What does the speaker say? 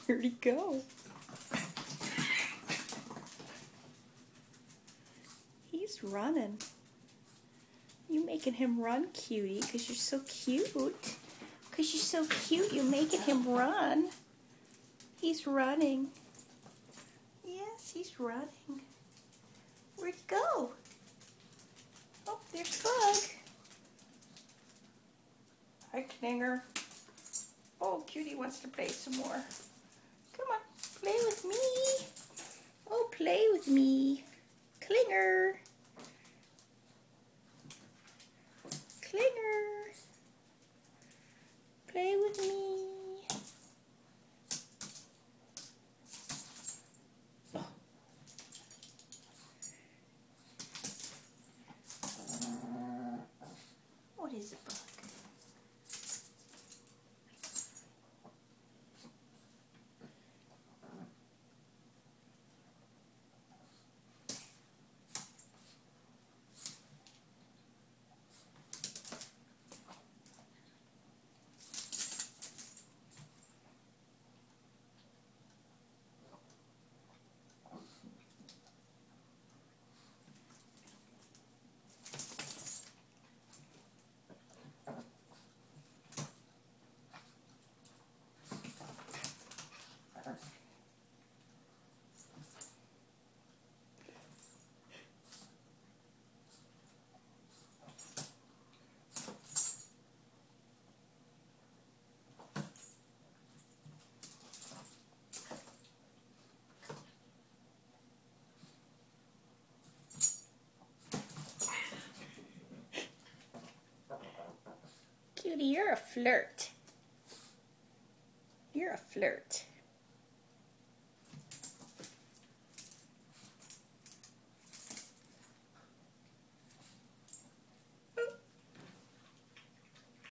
Where'd he go? He's running. You making him run, Cutie, because you're so cute. Because you're so cute, you're making him run. He's running. Yes, he's running. Where'd he go? Oh, there's Bug. Hi, Klinger. Oh, Cutie wants to play some more. Come on, play with me. Oh, play with me. Klinger. Klinger. Play with me. Oh. What is it, Bug? Cutie, you're a flirt. You're a flirt.